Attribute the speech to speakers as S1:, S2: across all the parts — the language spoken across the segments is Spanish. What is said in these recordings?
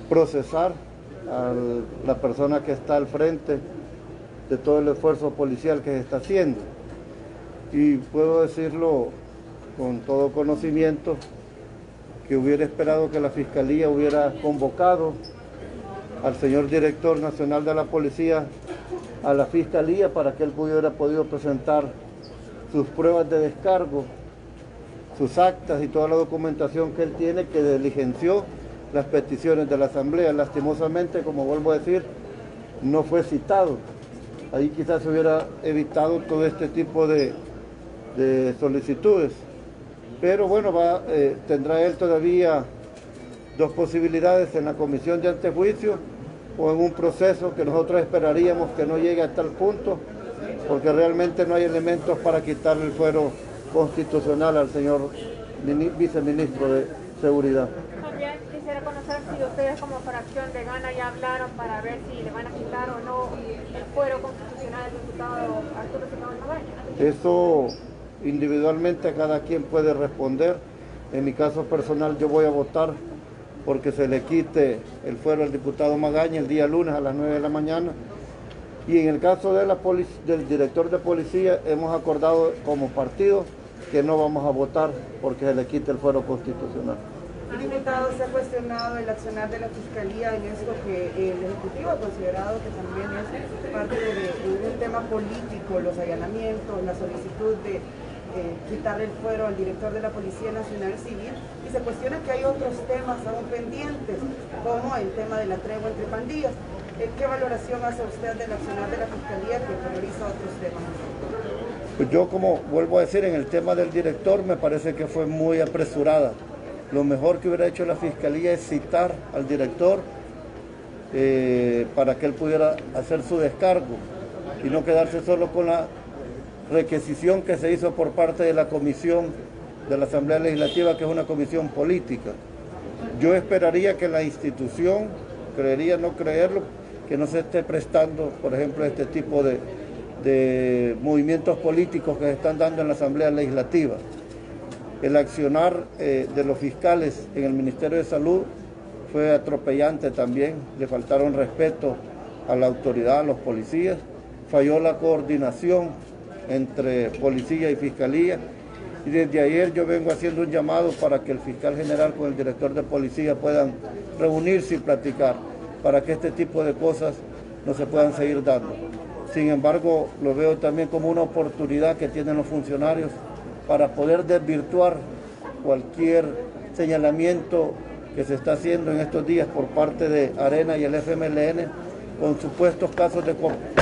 S1: procesar a la persona que está al frente de todo el esfuerzo policial que se está haciendo. Y puedo decirlo con todo conocimiento que hubiera esperado que la Fiscalía hubiera convocado al señor director nacional de la policía a la Fiscalía para que él hubiera podido presentar sus pruebas de descargo, sus actas y toda la documentación que él tiene, que diligenció las peticiones de la Asamblea. Lastimosamente, como vuelvo a decir, no fue citado. Ahí quizás se hubiera evitado todo este tipo de solicitudes. Pero bueno, tendrá él todavía dos posibilidades: en la comisión de antejuicio o en un proceso que nosotros esperaríamos que no llegue a tal punto, porque realmente no hay elementos para quitarle el fuero constitucional al señor viceministro de Seguridad.
S2: También quisiera conocer si ustedes como fracción de Gana ya hablaron para ver si le van a quitar o no el fuero constitucional al diputado Arturo Celedón Magaña.
S1: Eso individualmente cada quien puede responder. En mi caso personal yo voy a votar porque se le quite el fuero al diputado Magaña el día lunes a las 9 de la mañana. Y en el caso de del director de policía hemos acordado como partido que no vamos a votar porque se le quite el fuero constitucional.
S3: Diputado, se ha cuestionado el accionar de la Fiscalía en esto que el Ejecutivo ha considerado que también es parte de un tema político, los allanamientos, la solicitud de quitarle el fuero al director de la Policía Nacional Civil, y se cuestiona que hay otros temas aún pendientes, como el tema de la tregua entre pandillas. ¿Qué valoración hace usted del accionar de la Fiscalía que prioriza otros temas?
S1: Pues yo, como vuelvo a decir, en el tema del director me parece que fue muy apresurada. Lo mejor que hubiera hecho la Fiscalía es citar al director para que él pudiera hacer su descargo y no quedarse solo con la requisición que se hizo por parte de la comisión de la Asamblea Legislativa, que es una comisión política. Yo esperaría que la institución, creería no creerlo, que no se esté prestando, por ejemplo, este tipo de movimientos políticos que se están dando en la Asamblea Legislativa. El accionar de los fiscales en el Ministerio de Salud fue atropellante también, le faltaron respeto a la autoridad, a los policías, falló la coordinación entre policía y fiscalía, y desde ayer yo vengo haciendo un llamado para que el fiscal general con el director de policía puedan reunirse y platicar para que este tipo de cosas no se puedan seguir dando. Sin embargo, lo veo también como una oportunidad que tienen los funcionarios para poder desvirtuar cualquier señalamiento que se está haciendo en estos días por parte de Arena y el FMLN con supuestos casos de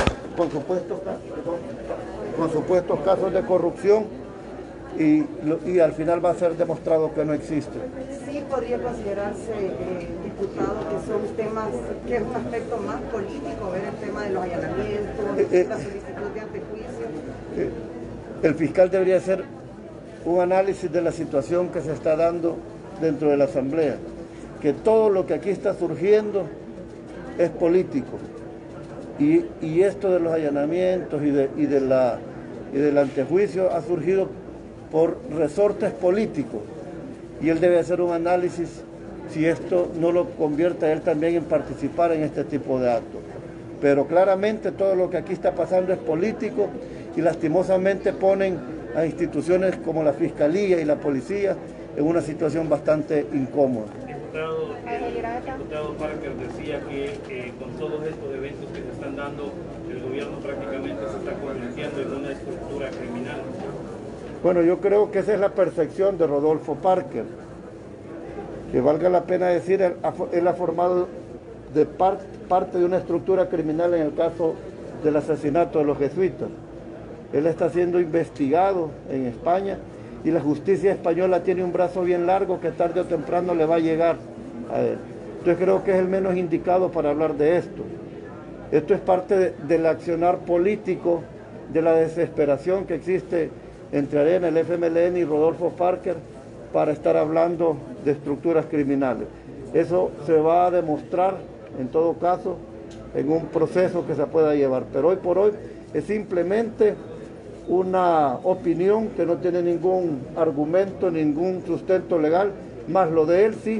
S1: corrupción y al final va a ser demostrado que no existe.
S3: Sí podría considerarse, diputado, que son temas, que es un aspecto más político, ver el tema de los allanamientos, la solicitud de antejuicio.
S1: El fiscal debería hacer un análisis de la situación que se está dando dentro de la Asamblea, que todo lo que aquí está surgiendo es político, y esto de los allanamientos y del antejuicio ha surgido por resortes políticos, y él debe hacer un análisis si esto no lo convierte a él también en participar en este tipo de actos. Pero claramente todo lo que aquí está pasando es político, y lastimosamente ponen a instituciones como la Fiscalía y la Policía en una situación bastante incómoda.
S4: Diputado Parker decía que con todos estos eventos que se están dando, el gobierno prácticamente se está convirtiendo en una estructura criminal.
S1: Bueno, yo creo que esa es la percepción de Rodolfo Parker, que valga la pena decir, él ha formado parte de una estructura criminal en el caso del asesinato de los jesuitas. Él está siendo investigado en España y la justicia española tiene un brazo bien largo que tarde o temprano le va a llegar a él. Entonces creo que es el menos indicado para hablar de esto. Esto es parte del accionar político, de la desesperación que existe entre Arena, el FMLN y Rodolfo Parker para estar hablando de estructuras criminales. Eso se va a demostrar, en todo caso, en un proceso que se pueda llevar. Pero hoy por hoy es simplemente una opinión que no tiene ningún argumento, ningún sustento legal, más lo de él sí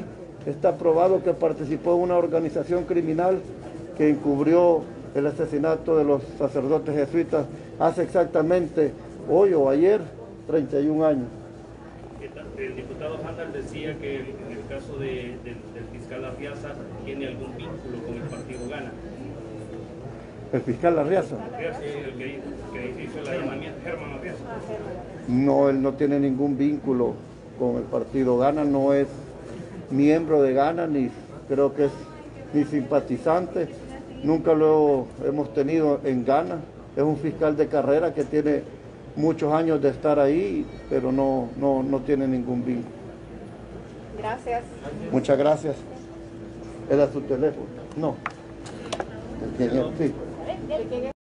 S1: Está probado que participó en una organización criminal que encubrió el asesinato de los sacerdotes jesuitas hace exactamente hoy o ayer 31 años.
S4: El diputado Handal decía que en el caso del fiscal Arriaza tiene algún vínculo con el partido Gana.
S1: ¿El fiscal Arriaza?
S4: El que hizo el allanamiento, Germán Arriaza.
S1: No, él no tiene ningún vínculo con el partido Gana, no es miembro de Gana, ni creo que es ni simpatizante, nunca lo hemos tenido en Gana. Es un fiscal de carrera que tiene muchos años de estar ahí, pero no tiene ningún vínculo.
S2: Gracias.
S1: Muchas gracias. ¿Era su teléfono? No. Sí.